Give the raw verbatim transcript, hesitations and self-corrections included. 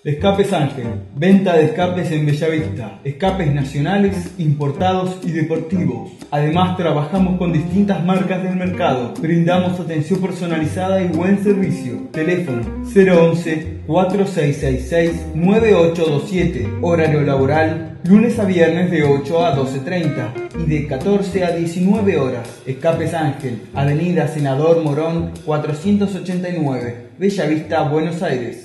Escapes Ángel, venta de escapes en Bellavista, escapes nacionales, importados y deportivos. Además trabajamos con distintas marcas del mercado, brindamos atención personalizada y buen servicio. Teléfono cero once, cuatro seis seis seis, nueve ocho dos siete, horario laboral lunes a viernes de ocho a doce treinta y de catorce a diecinueve horas. Escapes Ángel, Avenida Senador Morón cuatrocientos ochenta y nueve, Bellavista, Buenos Aires.